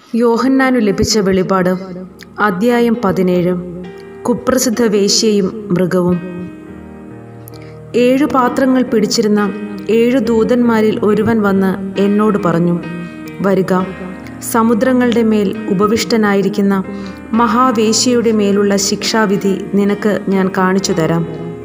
യോഹന്നാനു ലഭിച്ച വെളിപാട് അധ്യായം 17. കുപ്രസിദ്ധ വേശ്യയും മൃഗവും. 7 പാത്രങ്ങൾ പിടിച്ചിരുന്ന 7 ദൂതന്മാരിൽ ഒരുവൻ വന്ന് എന്നോട് പറഞ്ഞു, വരിക, സമുദ്രങ്ങളുടെ മേൽ ഉപവിഷ്ടനായിരിക്കുന്ന മഹാവേശ്യയുടെ മേലുള്ള ശിക്ഷാവിധി നിനക്ക് ഞാൻ കാണിച്ചു തരാം.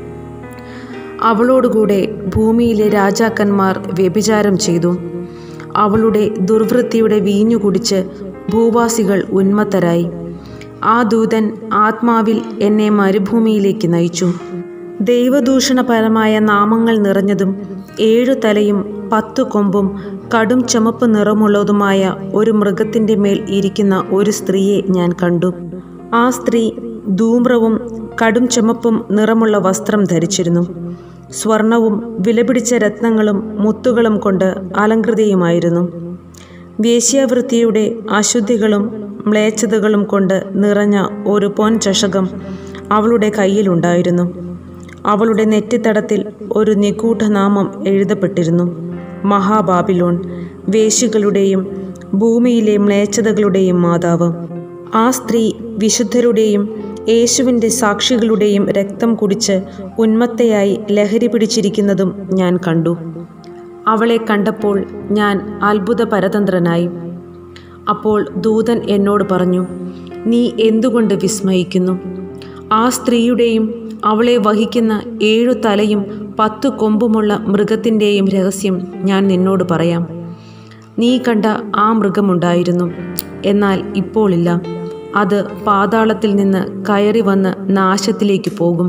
അവളോടുകൂടെ ഭൂമിയിലെ രാജാക്കന്മാർ വ്യഭിചാരം ചെയ്തു. അവളുടെ ദുർവൃത്തിയുടെ വീഞ്ഞു കുടിച്ച് ഭൂവാസികൾ ഉന്മത്തരായി. ആ ദൂതൻ ആത്മാവിൽ എന്നെ മരുഭൂമിയിലേക്ക് നയിച്ചു. ദൈവദൂഷണപരമായ നാമങ്ങൾ നിറഞ്ഞതും 7 തലയും 10 കൊമ്പും കടും ചുമപ്പ് നിറമുള്ളതുമായ ഒരു മൃഗത്തിൻ്റെ മേൽ ഇരിക്കുന്ന ഒരു സ്ത്രീയെ ഞാൻ കണ്ടു. ആ സ്ത്രീ ധൂമ്രവും കടും ചുമപ്പും നിറമുള്ള വസ്ത്രം ധരിച്ചിരുന്നു. സ്വർണവും വിലപിടിച്ച രത്നങ്ങളും മുത്തുകളും കൊണ്ട് അലങ്കൃതയുമായിരുന്നു. വേശ്യാവൃത്തിയുടെ അശുദ്ധികളും മ്ലേച്ഛതകളും കൊണ്ട് നിറഞ്ഞ ഒരു പൊൻ ചഷകം അവളുടെ കയ്യിലുണ്ടായിരുന്നു. അവളുടെ നെറ്റിത്തടത്തിൽ ഒരു നിഗൂഢനാമം എഴുതപ്പെട്ടിരുന്നു: മഹാബാബിലോൺ, വേശ്യകളുടെയും ഭൂമിയിലെ മ്ലേച്ഛതകളുടെയും മാതാവ്. ആ സ്ത്രീ വിശുദ്ധരുടെയും യേശുവിൻ്റെ സാക്ഷികളുടെയും രക്തം കുടിച്ച് ഉന്മത്തയായി ലഹരി പിടിച്ചിരിക്കുന്നതും ഞാൻ കണ്ടു. അവളെ കണ്ടപ്പോൾ ഞാൻ അത്ഭുതപരതന്ത്രനായി. അപ്പോൾ ദൂതൻ എന്നോട് പറഞ്ഞു, നീ എന്തുകൊണ്ട് വിസ്മയിക്കുന്നു? ആ സ്ത്രീയുടെയും അവളെ വഹിക്കുന്ന 7 തലയും 10 കൊമ്പുമുള്ള മൃഗത്തിൻ്റെയും രഹസ്യം ഞാൻ നിന്നോട് പറയാം. നീ കണ്ട ആ മൃഗമുണ്ടായിരുന്നു, എന്നാൽ ഇപ്പോളില്ല. അത് പാതാളത്തിൽ നിന്ന് കയറി വന്ന് നാശത്തിലേക്ക് പോകും.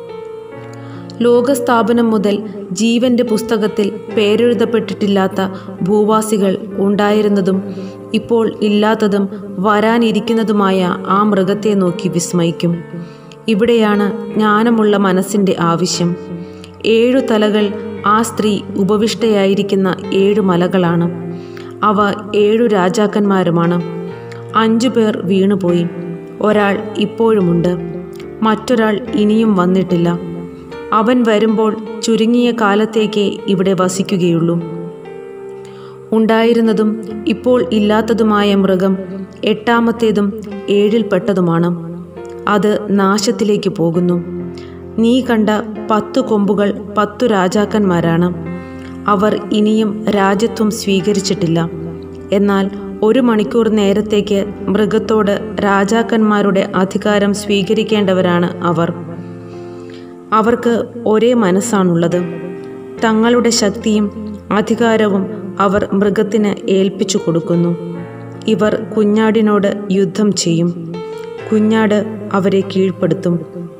ലോകസ്ഥാപനം മുതൽ ജീവന്റെ പുസ്തകത്തിൽ പേരെഴുതപ്പെട്ടിട്ടില്ലാത്ത ഭൂവാസികൾ ഉണ്ടായിരുന്നതും ഇപ്പോൾ ഇല്ലാത്തതും വരാനിരിക്കുന്നതുമായ ആ മൃഗത്തെ നോക്കി വിസ്മയിക്കും. ഇവിടെയാണ് ജ്ഞാനമുള്ള മനസ്സിൻ്റെ ആവശ്യം. 7 തലകൾ ആ സ്ത്രീ ഉപവിഷ്ടയായിരിക്കുന്ന 7 മലകളാണ്. അവ 7 രാജാക്കന്മാരുമാണ്. 5 പേർ വീണുപോയി. ഒരാൾ ഇപ്പോഴുമുണ്ട്, മറ്റൊരാൾ ഇനിയും വന്നിട്ടില്ല. അവൻ വരുമ്പോൾ ചുരുങ്ങിയ കാലത്തേക്കേ ഇവിടെ വസിക്കുകയുള്ളൂ. ഉണ്ടായിരുന്നതും ഇപ്പോൾ ഇല്ലാത്തതുമായ മൃഗം 8ാമത്തേതും 7ൽപ്പെട്ടതുമാണ്. അത് നാശത്തിലേക്ക് പോകുന്നു. നീ കണ്ട 10 കൊമ്പുകൾ 10 രാജാക്കന്മാരാണ്. അവർ ഇനിയും രാജ്യത്വം സ്വീകരിച്ചിട്ടില്ല. എന്നാൽ 1 മണിക്കൂർ നേരത്തേക്ക് മൃഗത്തോട് രാജാക്കന്മാരുടെ അധികാരം സ്വീകരിക്കേണ്ടവരാണ് അവർ. അവർക്ക് ഒരേ മനസ്സാണുള്ളത്. തങ്ങളുടെ ശക്തിയും അധികാരവും അവർ മൃഗത്തിന് ഏൽപ്പിച്ചു കൊടുക്കുന്നു. ഇവർ കുഞ്ഞാടിനോട് യുദ്ധം ചെയ്യും. കുഞ്ഞാട് അവരെ കീഴ്പ്പെടുത്തും.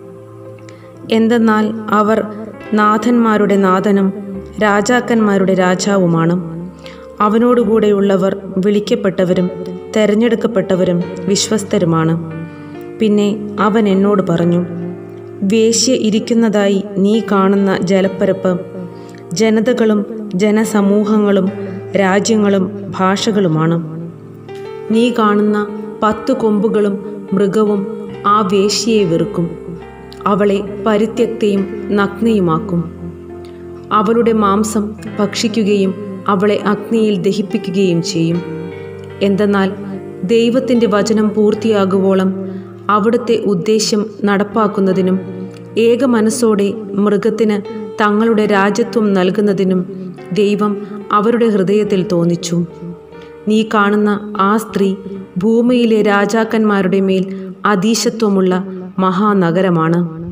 എന്തെന്നാൽ അവർ നാഥന്മാരുടെ നാഥനും രാജാക്കന്മാരുടെ രാജാവുമാണ്. അവനോടുകൂടെയുള്ളവർ വിളിക്കപ്പെട്ടവരും തെരഞ്ഞെടുക്കപ്പെട്ടവരും വിശ്വസ്തരുമാണ്. പിന്നെ അവൻ എന്നോട് പറഞ്ഞു, വേശ്യ ഇരിക്കുന്നതായി നീ കാണുന്ന ജലപ്പരപ്പ് ജനതകളും ജനസമൂഹങ്ങളും രാജ്യങ്ങളും ഭാഷകളുമാണ്. നീ കാണുന്ന 10 കൊമ്പുകളും മൃഗവും ആ വേശ്യയെ വെറുക്കും. അവളെ പരിത്യക്തയും നഗ്നയുമാക്കും. അവളുടെ മാംസം ഭക്ഷിക്കുകയും അവളെ അഗ്നിയിൽ ദഹിപ്പിക്കുകയും ചെയ്യും. എന്തെന്നാൽ ദൈവത്തിൻ്റെ വചനം പൂർത്തിയാകുവോളം അവിടുത്തെ ഉദ്ദേശ്യം നടപ്പാക്കുന്നതിനും ഏക മനസ്സോടെ മൃഗത്തിന് തങ്ങളുടെ രാജ്യത്വം നൽകുന്നതിനും ദൈവം അവരുടെ ഹൃദയത്തിൽ തോന്നിച്ചു. നീ കാണുന്ന ആ സ്ത്രീ ഭൂമിയിലെ രാജാക്കന്മാരുടെ മേൽ അധീശത്വമുള്ള മഹാനഗരമാണ്.